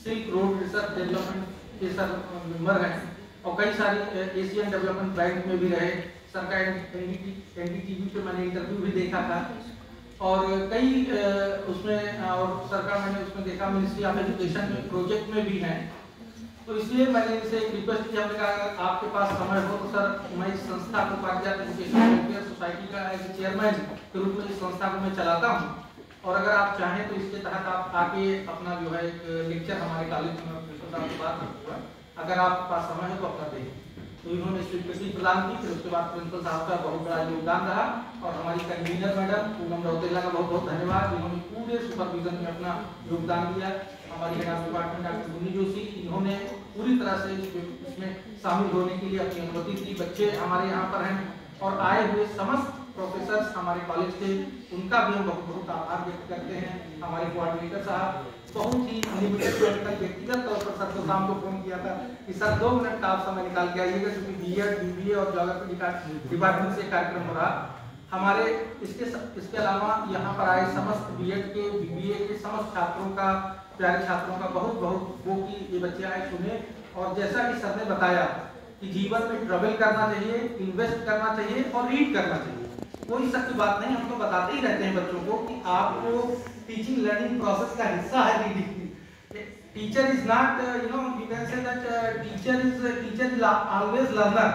Silk road research development के sir member हैं और कई सारी एशियन डेवलपमेंट बैंक में भी रहे। सर का एनडीटीवी पे मैंने इंटरव्यू भी देखा था और कई उसमें और सर का मैंने उसमें देखा मिनिस्ट्री ऑफ एजुकेशन में प्रोजेक्ट में भी हैं। तो इसलिए मैंने इनसे एक रिक्वेस्ट किया, हमने कहा अगर आपके पास समय हो तो सर मैं इस संस्था को पारिजात एजुकेशन वेलफेयर सोसाइटी का एज चेयरमैन के रूप में इस संस्था को मैं चलाता हूं और अगर आप चाहें तो इसके तहत आप आके अपना जो है एक लेक्चर हमारे कॉलेज में प्रिंसिपल साहब से बात रखूंगा, अगर आपके पास समय है तो अपना दें। तो इन्होंने स्वीकृति प्रदान की। फिर उसके बाद प्रिंसिपल साहब का बहुत बड़ा योगदान रहा और हमारी कन्वीनर मैडम पूनम रौतेला का बहुत बहुत धन्यवाद, जिन्होंने पूरे सुपरविजन में अपना योगदान दिया। हमारी हेड ऑफ डिपार्टमेंट डॉक्टर गुनी जोशी, इन्होंने पूरी तरह से इसमें शामिल होने के लिए अपनी अनुमति दी। बच्चे हमारे यहाँ पर हैं और आए हुए समस्त प्रोफेसर हमारे कॉलेज के, उनका भी हम बहुत बहुत आभार व्यक्त करते हैं। हमारे कोऑर्डिनेटर साहब बहुत ही लिमिटेड व्यक्तिगत तौर पर सर को शाम को फोन किया था कि सर 2 मिनट का आप समय निकाल के आइएगा, क्योंकि बीएड बीबीए और ज्योग्राफी डिपार्टमेंट से कार्यक्रम हो रहा। हमारे इसके अलावा यहाँ पर आए समस्त बीएड के बीबीए के समस्त छात्रों का, प्यारे छात्रों का बहुत बहुत वो कि ये बच्चे आए सुने। और जैसा कि सर ने बताया कि जीवन में ट्रेवल करना चाहिए, इन्वेस्ट करना चाहिए और रीड करना चाहिए। कोई शक की बात नहीं, हम तो बताते ही रहते हैं बच्चों को कि आपको टीचिंग लर्निंग प्रोसेस का हिस्सा है reading. Teacher is not you can say that teacher is always learner.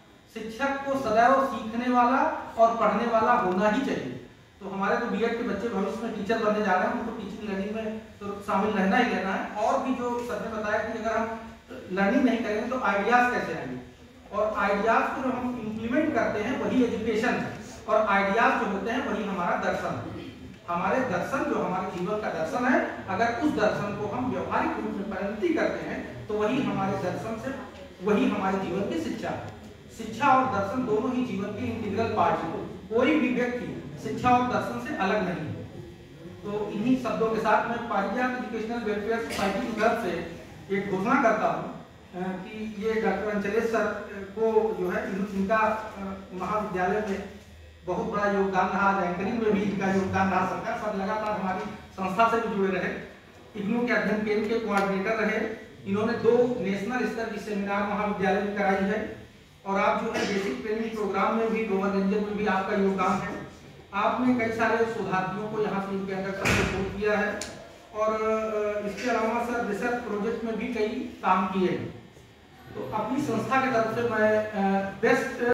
शिक्षक को सदैव सीखने वाला और पढ़ने वाला होना ही चाहिए। तो हमारे तो बीएड के बच्चे भविष्य में टीचर बनने जा रहे हैं, उनको टीचिंग लर्निंग में तो शामिल रहना ही रहना है। और भी जो सर ने बताया कि अगर हम लर्निंग नहीं करेंगे तो आइडियाज कैसे आएंगे, और आइडियाज को जो हम इम्प्लीमेंट करते हैं वही एजुकेशन है, और आइडियाज जो होते हैं वही हमारा दर्शन है। हमारे दर्शन जो हमारे जीवन का दर्शन है, अगर उस दर्शन को हम व्यवहारिक रूप में परिणति करते हैं तो वही हमारे दर्शन से, वही हमारे जीवन की शिक्षा है। शिक्षा और दर्शन दोनों ही जीवन के इंटीग्रल पार्ट हैं। कोई भी व्यक्ति शिक्षा और दर्शन से अलग नहीं है। तो इन्हीं शब्दों के साथ मैं पारिजात एजुकेशनल वेलफेयर सोसाइटी की तरफ से एक घोषणा करता हूँ कि ये डॉक्टर अंचलेश सर को जो है इनका महाविद्यालय में बहुत बड़ा योगदान रहा, एंकरिंग में भी इनका योगदान रहा। सरकार सर लगातार हमारी संस्था से भी जुड़े रहे, इग्नू के अध्ययन केंद्र के कोऑर्डिनेटर रहे। इन्होंने 2 नेशनल स्तर की सेमिनार महाविद्यालय में कराई है और आप जो है बेसिक ट्रेनिंग प्रोग्राम में भी, ग्लोबल रेंजर में भी आपका योगदान है। आपने कई सारे शोधार्थियों को यहाँ से इनके अंदर सपोर्ट किया है और इसके अलावा सर रिसर्च प्रोजेक्ट में भी कई काम किए हैं। तो अपनी संस्था की तरफ से मैं बेस्ट